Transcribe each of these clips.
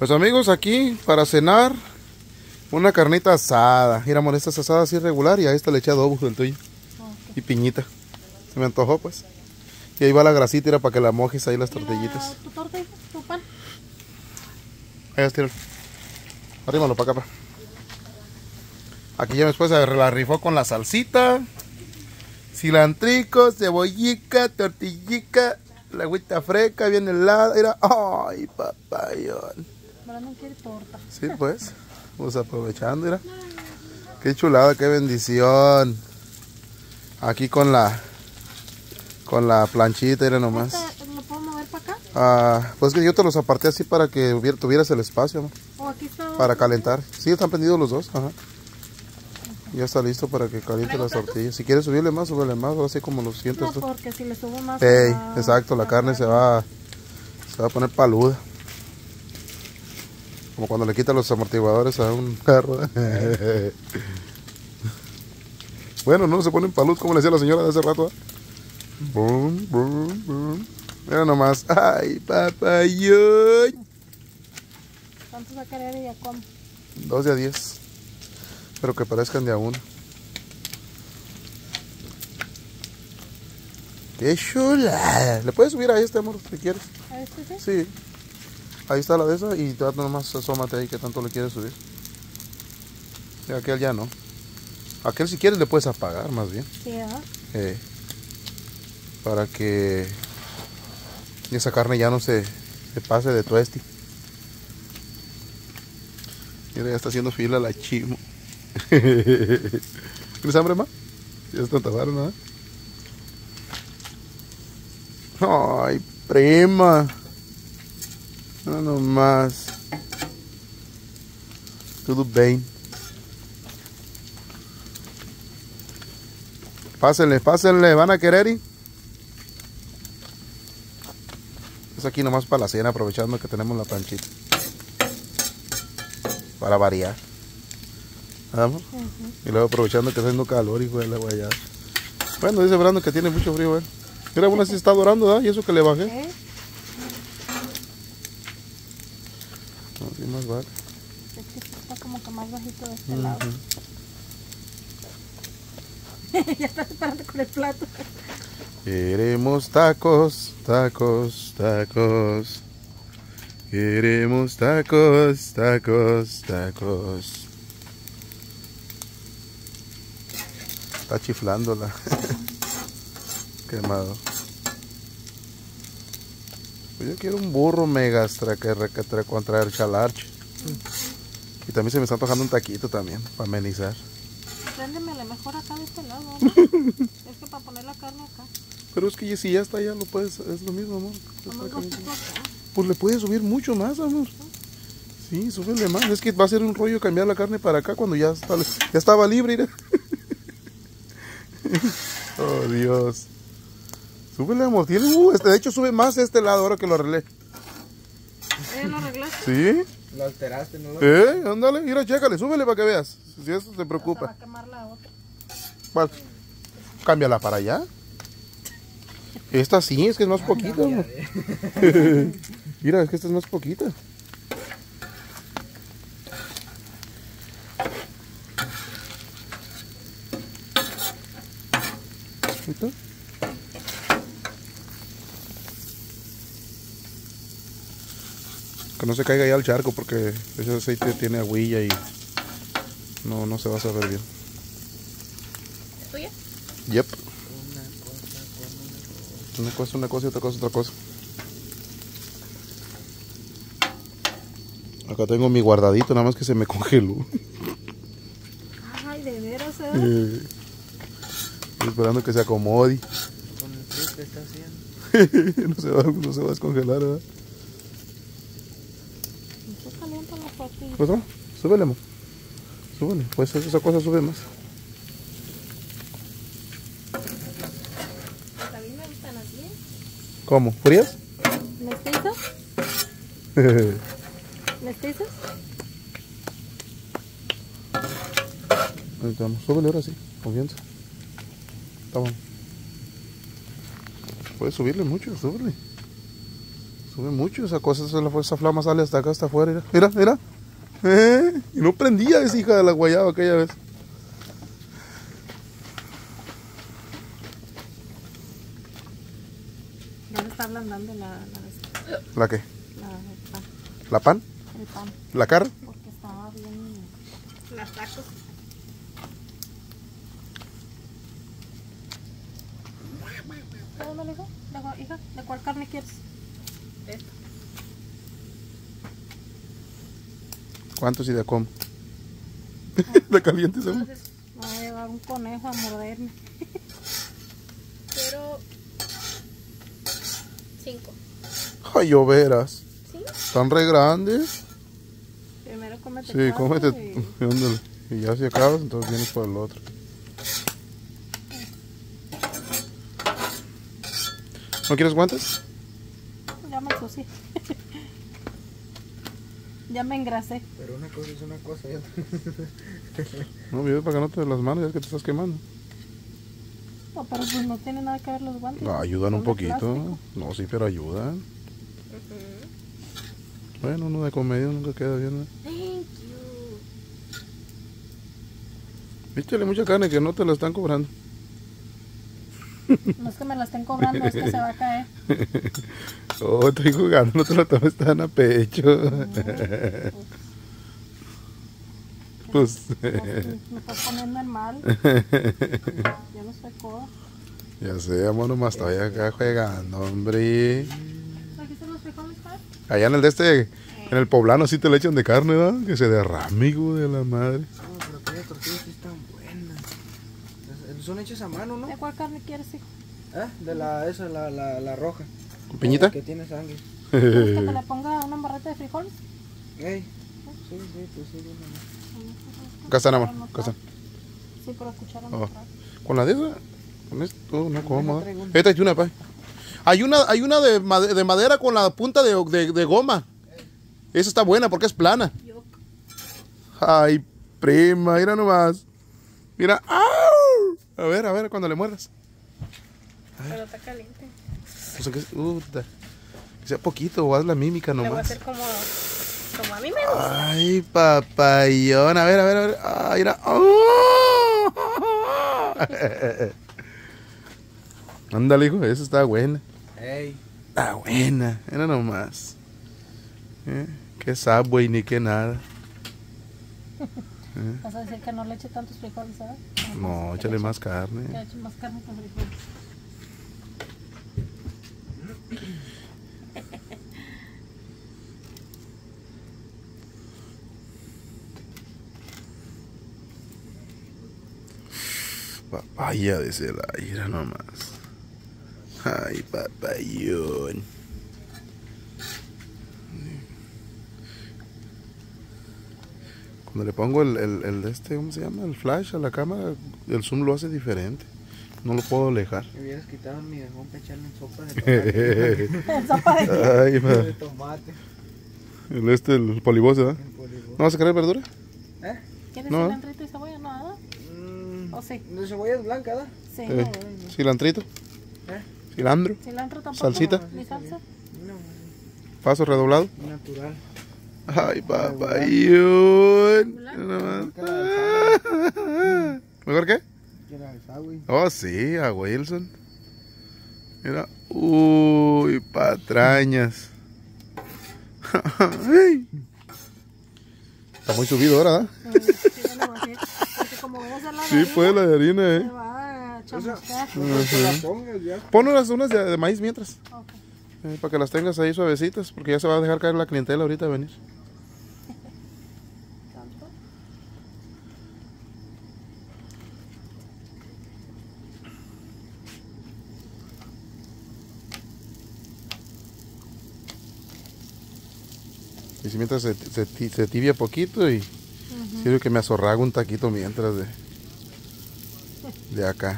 Pues amigos, aquí para cenar una carnita asada. Mira, amor, esta es asada así regular y a esta le eché adobo del tuyo. Okay. Y piñita. Se me antojó pues. Y ahí va la grasita, era para que la mojes ahí las tortillitas. ¿Tu torta, hijo? ¿Tu pan? Ahí estira. Arrímalo para acá, pa. Aquí ya después se la rifó con la salsita, cilantrico, cebollica, tortillica, la agüita fresca, bien helada. Mira, ay, papayón. Brandon quiere torta. Sí, pues, vamos aprovechando, mira. Qué chulada, qué bendición. Aquí con la planchita, mira nomás. ¿Lo puedo mover para acá? Pues que yo te los aparté así para que tuvieras el espacio, ¿no? ¿O aquí está? Para calentar. Sí, están prendidos los dos, ajá. Ya está listo para que caliente las tortillas. Si quieres subirle más, así como lo sientes tú. No, porque si le subo más... Exacto, la carne se va a poner paluda. Como cuando le quitan los amortiguadores a un carro. Bueno, no se ponen paludos como le decía la señora de hace rato. Boom, boom, boom. Mira nomás. Ay, papayón. ¿Cuántos va a querer y a cómo? 2 de a 10. Pero que parezcan de a 1. ¡Qué chula! ¿Le puedes subir a este, amor, si quieres? ¿A este sí? Sí. Ahí está la de esa y tú nomás asómate ahí que tanto le quieres subir. Y aquel ya no. Aquel si quieres le puedes apagar más bien. Sí, ¿ah? Para que esa carne ya no se pase de tuesti. Mira, ya está haciendo fila la chimo. ¿Tienes hambre, ma? Ya está tabarra, ¿no? Ay, prima. No nomás. Tudo bem. Pásenle, pásenle. ¿Van a querer ir? Es aquí nomás para la cena, aprovechando que tenemos la planchita. Para variar. ¿Vamos? Y luego aprovechando que está haciendo calor, hijo de la guayaba. Bueno, dice Brandon que tiene mucho frío, Mira, una sí está dorando, ¿verdad? Y eso que le bajé. No, sí, más vale. Está como que más bajito de este lado. Ya está esperando con el plato. Queremos tacos, tacos, tacos. Queremos tacos, tacos, tacos. Está chiflándola. Quemado. Pues yo quiero un burro mega contra el chalarche. Y también se me está antojando un taquito también, para amenizar. Préndemele mejor acá de este lado, ¿no? Es que para poner la carne acá. Pero es que si ya está allá, lo puedes, es lo mismo, amor. Acá. Pues le puedes subir mucho más, amor. Sí, súbele más. Es que va a ser un rollo cambiar la carne para acá cuando ya estaba libre. Mira. Oh, Dios. Súbele, amor. De hecho, sube más este lado ahora que lo arreglé. ¿Lo arreglaste? ¿Sí? Lo alteraste, ¿no? Ándale, mira, chécale, súbele para que veas. Si eso te preocupa. Va a quemar la otra. ¿Cuál? Cámbiala para allá. Esta sí, es que es más poquita. No, mira, es que esta es más poquita. ¿Listo? Que no se caiga ya al charco porque ese aceite tiene agüilla y no se va a saber bien. ¿Es tuya? Yep. Una cosa y otra cosa. Acá tengo mi guardadito, nada más que se me congeló. Ay, de veras, Estoy esperando que se acomode. Con el frío que está haciendo. no se va a descongelar, ¿verdad? Se calientan las tortillas. Pues no, súbele, amor. Súbele, pues esa cosa sube más. También me gustan así. ¿Cómo? ¿Frías? ¿Mestizas? ¿Mestizas? Ahí estamos. Súbele ahora sí, confianza. Estamos. Puedes subirle mucho, súbele. Sube mucho esa cosa, esa flama sale hasta acá, hasta afuera. Mira, mira. Y no prendía esa hija de la guayaba aquella vez. Ya le está ablandando ¿La qué? el pan. ¿La pan? El pan. ¿La carne? Porque estaba bien. Las tacos. ¿Dónde le digo? Hija, ¿de cuál carne quieres? Esta. ¿Cuántos y de cómo? ¿De caliente se Me va a llevar un conejo a morderme. Quiero 5. Ay, yo verás. ¿Sí? ¿Están re grandes? Primero cómete Sí, cuatro cómete. y- Ándale. Y ya si acabas, entonces vienes por el otro. ¿No quieres guantes? Ya me ensucié. Ya me engrasé. Pero una cosa es una cosa. Ya. No, vive para que no te las manos, ya es que te estás quemando. No, pero pues no tiene nada que ver los guantes. No, ayudan Son un de poquito. plástico. No, sí, pero ayudan. Bueno, uno de comedia nunca queda bien, ¿no? Thank you. Échale mucha carne que no te la están cobrando. No es que me la estén cobrando, es que se va a caer. Oh, estoy jugando, no te lo tomes tan a pecho. Pues, Me estás poniendo en mal. Yo no soy coda. ya sé, amor, nomás estoy acá jugando, hombre. ¿Trajiste los frijoles, Javi? Allá en el de este, en el poblano sí te le echan de carne, ¿verdad? Que se derrame, hijo de la madre. No, pero aquellas tortillas sí están buenas. Son hechas a mano, ¿no? ¿De cuál carne quieres, hijo? De la roja. ¿Con piñita? Que tiene sangre. ¿Quieres que te le ponga una barreta de frijoles? Ey. Sí, pues sí, bueno. Acá están, amor, acá están. Sí, pero cuchara no Oh. trae. ¿Con la de esa? Con esto, no, cómoda. traigo una. Esta es una, pa. Hay una de madera con la punta de goma. Esa está buena porque es plana. Yo. Ay, prima, mira nomás. Mira. ¡Au! A ver, cuando le muerdas. Pero está caliente. Pues que sea poquito o haz la mímica Le voy a nomás. hacer como a mí me gusta. Ay, papayón. A ver. Ay, mira. Ándale, hijo, esa está buena. Ey. Está buena. Mira nomás. Qué Subway ni qué nada. Vas a decir que no le eche tantos frijoles, ¿sabes? No, échale más Que carne. le eche más carne que frijoles. Papaya de Celaya nomás. Ay, papayón. Cuando le pongo el de este, ¿cómo se llama? El flash a la cámara, el zoom lo hace diferente. No lo puedo alejar. Me hubieras quitado mi dejón para echarle en sopa de tomate. Sopa de... Ay, De tomate. el polivoz, ¿verdad? En polibol. ¿No vas a querer verdura? ¿Eh? ¿Quieres No. cilantrito y cebolla? No, ¿verdad? ¿O sí? De cebolla es blanca, ¿verdad? Sí. Cilantrito, ¿Eh? cilantro, ¿Cilantro tampoco? Salsita. ¿Ni salsa? No, paso redoblado. natural. Ay, papayón. ¿Mejor qué? Quiero el Subway. Oh, sí, a Wilson. Mira. Uy, patrañas. Ay. Está muy subido ahora, ¿verdad? Sí, bueno, así. Porque como voy a hacer la Sí, harina, pues la de harina, se va a chamuscar. No te la pongas ya. Pon unas de maíz mientras. Ok. Para que las tengas ahí suavecitas, porque ya se va a dejar caer la clientela ahorita de venir. ¿Tanto? Y si mientras se tibia poquito y sirve que me azorraga un taquito mientras de acá.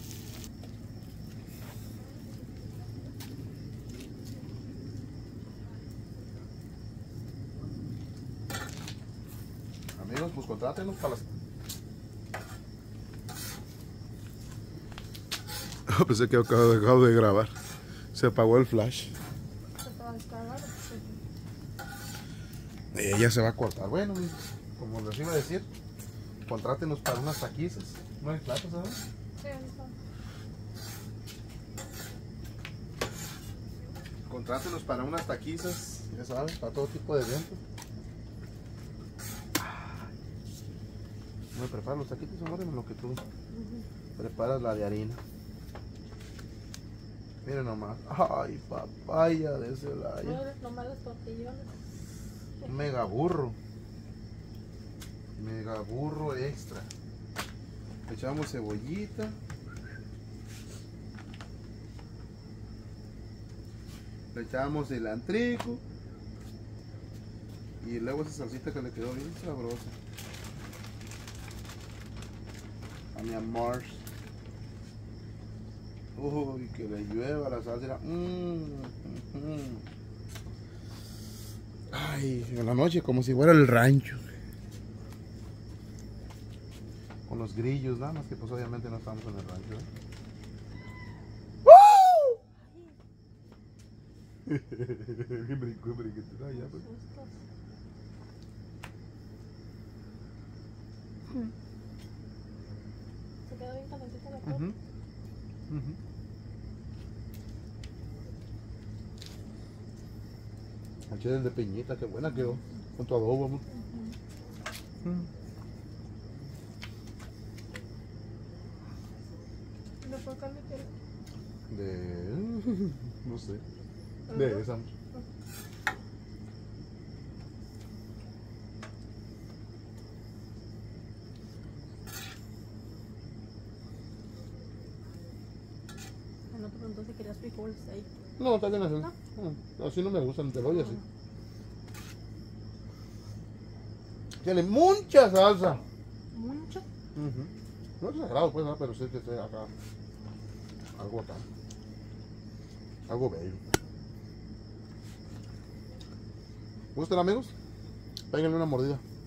Amigos, pues contrátenos para las... Pensé que acabo de grabar. Se apagó el flash. Se te va a descargar. Ella se va a cortar. Bueno, como les iba a decir, contrátenos para unas taquizas. No hay platos, ¿sabes? Sí, ahí está. Contrátenos para unas taquizas, ya saben, para todo tipo de eventos. Me preparo los taquitos, amor, en lo que tú preparas la de harina. Miren nomás. Ay, papaya de Celaya. Mira, nomás las tortillones. Un mega burro. Mega burro extra. Le echamos cebollita. Le echamos cilantrico. Y luego esa salsita que le quedó bien sabrosa. A mi amor. Uy, que le llueva la salsa. Ay, en la noche como si fuera el rancho. Con los grillos, nada más que pues obviamente no estamos en el rancho. ¡Qué brincó, brincó! Ah, ya, pues. Se quedó bien calentita la Ujú, torta. ujú. La chile de piñita, qué buena quedó. Con tu adobo, amor. ¿De cuál carne quieres? De... no sé. De esa. No te preguntó si querías frijoles ahí. No, está bien así. Así no me gustan, te lo doy así. Tiene mucha salsa. Mucho. No es exagerado, pues, ¿no? Pero sí que sea acá. Algo acá. Algo bello. ¿Gustan, amigos? Péguenle una mordida.